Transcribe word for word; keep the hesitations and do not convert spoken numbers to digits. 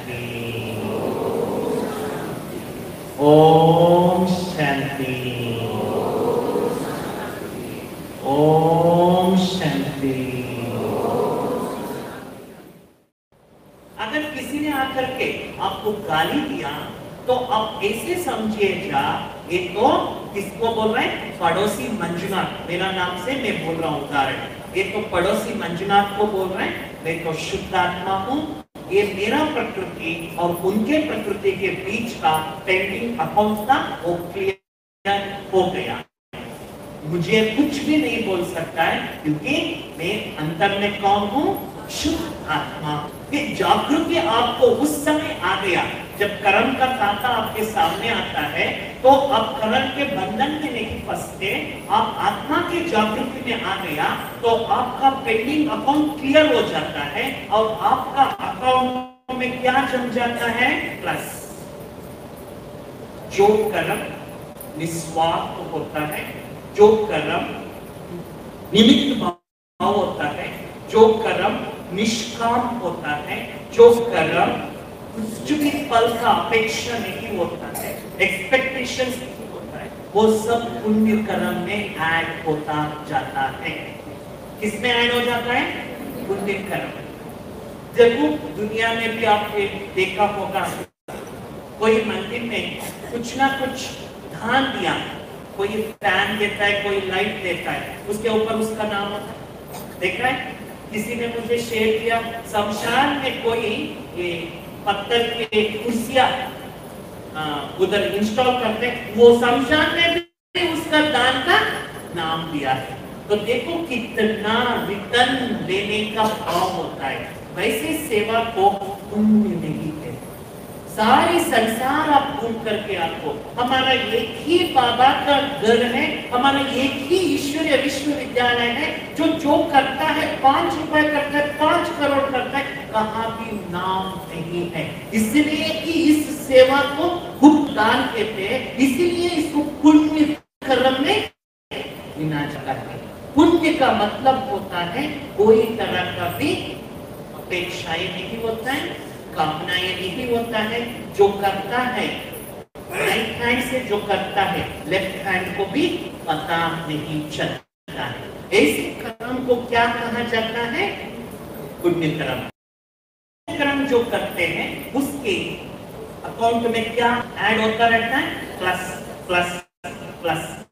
शांति। ओम शांति। ओम शांति। अगर किसी ने आकर के आपको गाली दिया तो आप ऐसे समझिएगा ये तो किसको बोल रहे हैं? पड़ोसी मंजुनाथ। मेरा नाम से मैं बोल रहा हूँ उदाहरण, ये तो पड़ोसी मंजुनाथ को बोल रहे हैं। मैं तो शुद्ध आत्मा हूँ। ये मेरा प्रकृति और उनके प्रकृति के बीच का पेंडिंग अकाउंट था, वो क्लियर हो गया। मुझे कुछ भी नहीं बोल सकता है क्योंकि मैं अंतर में कौन हूँ? शुद्ध आत्मा। ये जागृति आपको उस समय आ गया जब कर्म का खाता आपके सामने आता है, तो आप कर्म के बंधन में नहीं फंसते, आप आत्मा की जागृति में आ गया तो आपका पेंडिंग अकाउंट क्लियर हो जाता है और आपका अकाउंट में क्या जम जाता है? प्लस। जो कर्म निस्वार्थ होता है, जो कर्म निमित्त भाव होता है, जो कर्म निष्काम होता है, जो कर्म कुछ भी फल का अपेक्षा नहीं होता है, एक्सपेक्टेशंस नहीं होता है, वो सब पुण्य कर्म में ऐड होता जाता है। किसमें ऐड हो जाता है? पुण्य कर्म। जरूर दुनिया में भी आपने देखा होगा, कोई मंदिर में कुछ ना कुछ दान दिया, कोई फैन देता है, कोई लाइट देता है, उसके ऊपर उसका नाम होता है। देखा है? किसी ने मुझे शेयर किया, शमशान में कोई ये पत्थर के कुर्सियां उधर इंस्टॉल करते, वो शमशान में भी उसका दान का नाम दिया है। तो देखो कितना रिटर्न लेने का भाव होता है। वैसे सेवा को पुण्य नहीं है। सारी संसार आप घूम करके आपको, हमारा एक ही बाबा का घर है, हमारा एक ही ईश्वरीय विश्वविद्यालय है, जो जो करता है पांच रुपए करता है, पांच करोड़ करता है, कहाँ भी नाम नहीं है। इसलिए कि इस सेवा को खूब दान कहते हैं, इसीलिए इसको पुण्य कर्म में गिना जाता है। पुण्य का मतलब होता है कोई तरह का भी अपेक्षाएं नहीं होता है, कामनाएं नहीं होता है। जो करता है राइट हैंड से, जो करता है लेफ्ट हैंड को भी पता नहीं चलता है। ऐसे कर्म को क्या कहा जाता है? पुण्य कर्म। कर्म जो करते हैं उसके अकाउंट में क्या ऐड होता रहता है? Plus plus plus.